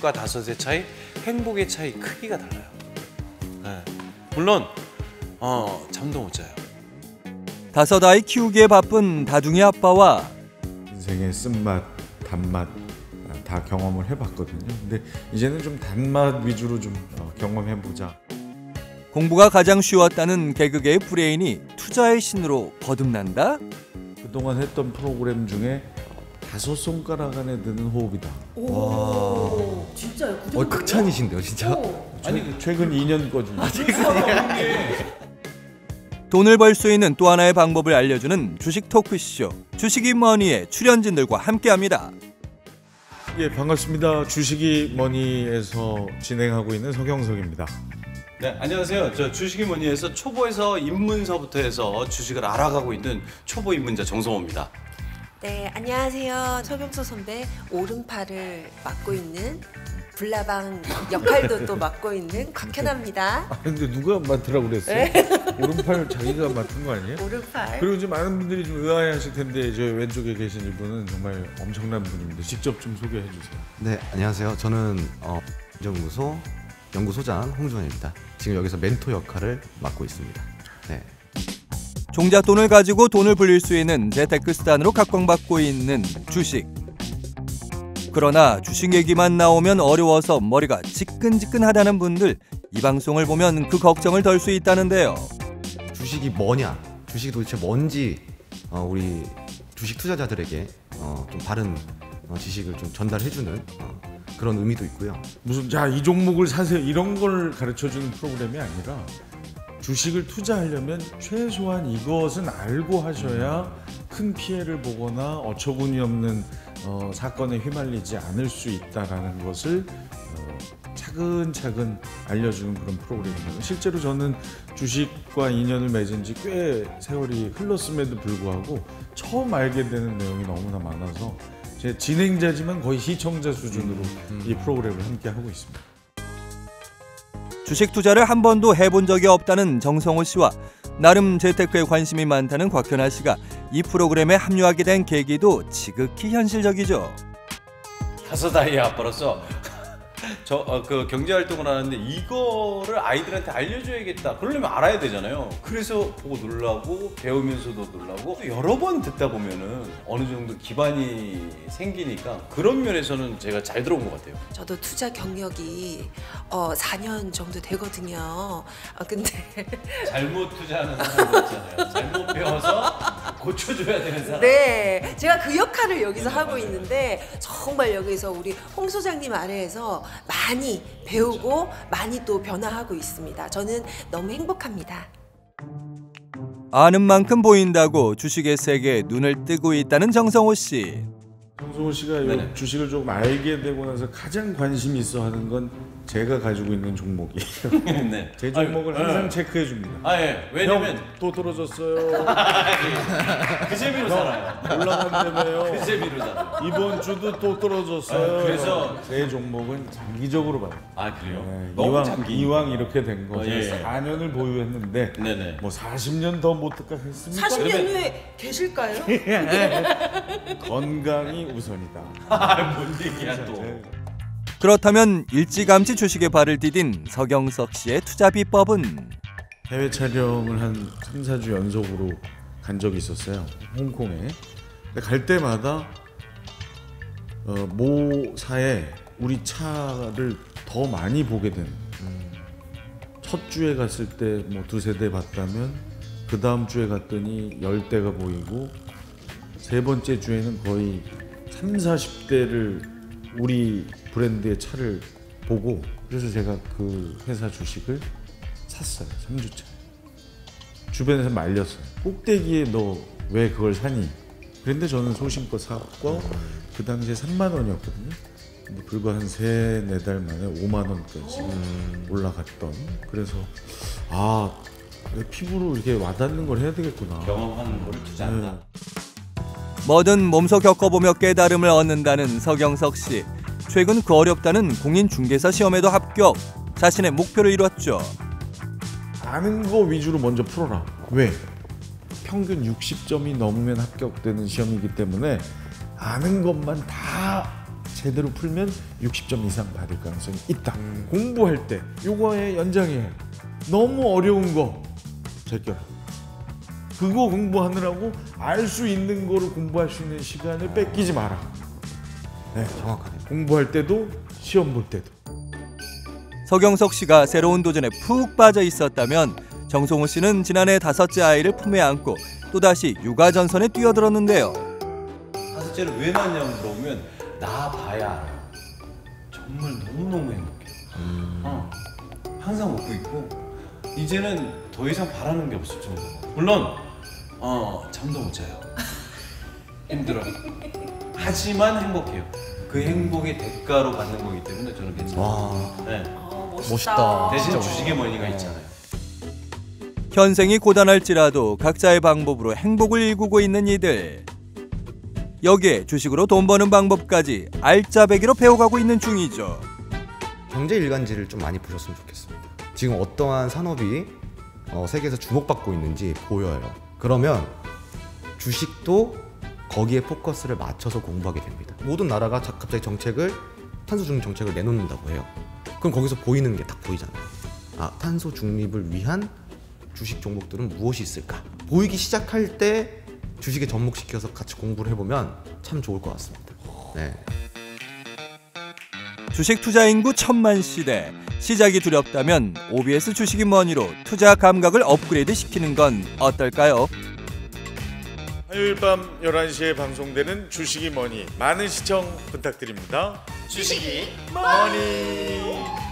주식과 다섯의 차이, 행복의 차이 크기가 달라요. 네. 물론 잠도 못 자요. 다섯 아이 키우기에 바쁜 다둥이 아빠와 인생의 쓴맛, 단맛 다 경험을 해봤거든요. 근데 이제는 좀 단맛 위주로 좀 경험해보자. 공부가 가장 쉬웠다는 개그계의 브레인이 투자의 신으로 거듭난다? 그동안 했던 프로그램 중에 5손가락 안에 드는 호흡이다. 오, 진짜요? 그 정도예요? 극찬이신데요, 진짜. 아니 최근 2년 거 중에. 돈을 벌 수 있는 또 하나의 방법을 알려주는 주식 토크쇼 주식이 머니의 출연진들과 함께합니다. 예, 반갑습니다. 주식이 머니에서 진행하고 있는 서경석입니다. 네, 안녕하세요. 저 주식이머니에서 초보에서 입문서부터 해서 주식을 알아가고 있는 초보 입문자 정성호입니다. 네, 안녕하세요. 서경석 선배 오른팔을 맡고 있는 불나방 역할도 또 맡고 있는 곽현아입니다. 근데 누가 맡으라고 그랬어요? 오른팔 자기가 맡은 거 아니에요? 오른팔. 그리고 이제 많은 분들이 좀 의아해하실 텐데 저 왼쪽에 계신 이분은 정말 엄청난 분입니다. 직접 좀 소개해 주세요. 네, 안녕하세요. 저는 연구소장 홍준원입니다. 지금 여기서 멘토 역할을 맡고 있습니다. 네. 종잣돈을 가지고 돈을 불릴 수 있는 재테크 수단으로 각광받고 있는 주식. 그러나 주식 얘기만 나오면 어려워서 머리가 지끈지끈하다는 분들, 이 방송을 보면 그 걱정을 덜 수 있다는데요. 주식이 뭐냐? 주식이 도대체 뭔지 우리 주식 투자자들에게 좀 바른 지식을 좀 전달해주는 그런 의미도 있고요. 무슨 자 이 종목을 사세요 이런 걸 가르쳐주는 프로그램이 아니라 주식을 투자하려면 최소한 이것은 알고 하셔야 큰 피해를 보거나 어처구니 없는 사건에 휘말리지 않을 수 있다라는 것을 차근차근 알려주는 그런 프로그램입니다. 실제로 저는 주식과 인연을 맺은 지 꽤 세월이 흘렀음에도 불구하고 처음 알게 되는 내용이 너무나 많아서 제 진행자지만 거의 시청자 수준으로 이 프로그램을 함께 하고 있습니다. 주식 투자를 한 번도 해본 적이 없다는 정성호 씨와 나름 재테크에 관심이 많다는 곽현아 씨가 이 프로그램에 합류하게 된 계기도 지극히 현실적이죠. 다섯 아이의 아빠로서 그 경제 활동을 하는데 이거를 아이들한테 알려줘야겠다. 그러려면 알아야 되잖아요. 그래서 보고 놀라고 배우면서도 놀라고 여러 번 듣다 보면은 어느 정도 기반이 생기니까 그런 면에서는 제가 잘 들어온 것 같아요. 저도 투자 경력이 4년 정도 되거든요. 근데 잘못 투자하는 사람도 있잖아요. 잘못 배워서 고쳐줘야 되는 사람. 네, 제가 그 역할을 여기서 하고 있는데 정말 여기서 우리 홍 소장님 아래에서 많이 배우고 많이 또 변화하고 있습니다. 저는 너무 행복합니다. 아는 만큼 보인다고 주식의 세계에 눈을 뜨고 있다는 정성호 씨. 정성호 씨가 이 주식을 조금 알게 되고 나서 가장 관심이 있어 하는 건 제가 가지고 있는 종목이에요. 네. 제 종목을 항상 체크해 줍니다. 예. 왜냐면 또 떨어졌어요. 그 재미로 살아요. 올라간다며요. 그 재미로 살아요. 이번 주도 또 떨어졌어요. 그래서 제 종목은 장기적으로 봐요. 그래요? 네, 너무 장기. 이왕 이렇게 된 거. 예. 4년을 보유했는데 네네. 뭐 40년 더 못 득각했습니까? 40년 후에 계실까요? 건강이 우선이다. 뭔 얘기야 또. 그렇다면 일찌감치 주식에 발을 디딘 서경석 씨의 투자 비법은? 해외 촬영을 한 3, 4주 연속으로 간 적이 있었어요. 홍콩에. 근데 갈 때마다 모사에 우리 차를 더 많이 보게 되는. 첫 주에 갔을 때 뭐 2-3대 봤다면 그 다음 주에 갔더니 10대가 보이고 세 번째 주에는 거의 30-40대를 우리 브랜드의 차를 보고 그래서 제가 그 회사 주식을 샀어요. 3주차. 주변에서 말렸어요. 꼭대기에 너 왜 그걸 사니? 그런데 저는 소신껏 샀고 그 당시에 3만 원이었거든요. 근데 불과 한 3-4달 만에 5만 원까지 올라갔던. 그래서 피부로 이렇게 와닿는 걸 해야 되겠구나. 경험하는 걸 투자한다. 뭐든 몸소 겪어보며 깨달음을 얻는다는 서경석 씨. 최근 그 어렵다는 공인중개사 시험에도 합격. 자신의 목표를 이뤘죠. 아는 거 위주로 먼저 풀어라. 왜? 평균 60점이 넘으면 합격되는 시험이기 때문에 아는 것만 다 제대로 풀면 60점 이상 받을 가능성이 있다. 공부할 때 요거의 연장에 너무 어려운 거 제껴라. 그거 공부하느라고 알 수 있는 거를 공부할 수 있는 시간을 뺏기지 마라. 네, 정확하네. 공부할 때도 시험 볼 때도. 서경석 씨가 새로운 도전에 푹 빠져 있었다면 정성호 씨는 지난해 5째 아이를 품에 안고 또다시 육아 전선에 뛰어들었는데요. 5째를 왜 낳냐고 물어보면 나 봐야 알아요. 정말 너무너무 행복해요. 항상 웃고 있고 이제는 더 이상 바라는 게 없을 정도로. 물론 잠도 못 자요. 힘들어요. 하지만 행복해요. 그 행복의 대가로 받는 거기 때문에 저는 괜찮아요. 와, 네. 멋있다. 대신 주식의 머니가 있잖아요. 현생이 고단할지라도 각자의 방법으로 행복을 일구고 있는 이들. 여기에 주식으로 돈 버는 방법까지 알짜배기로 배워가고 있는 중이죠. 경제 일간지를 좀 많이 보셨으면 좋겠습니다. 지금 어떠한 산업이 세계에서 주목받고 있는지 보여요. 그러면 주식도 거기에 포커스를 맞춰서 공부하게 됩니다. 모든 나라가 갑자기 탄소 중립 정책을 내놓는다고 해요. 그럼 거기서 보이는 게 딱 보이잖아요. 아, 탄소 중립을 위한 주식 종목들은 무엇이 있을까? 보이기 시작할 때 주식에 접목시켜서 같이 공부를 해보면 참 좋을 것 같습니다. 네. 주식 투자 인구 1000만 시대. 시작이 두렵다면 OBS 주식이 머니로 투자 감각을 업그레이드 시키는 건 어떨까요? 화요일 밤 11시에 방송되는 주식이 머니 많은 시청 부탁드립니다. 주식이 머니.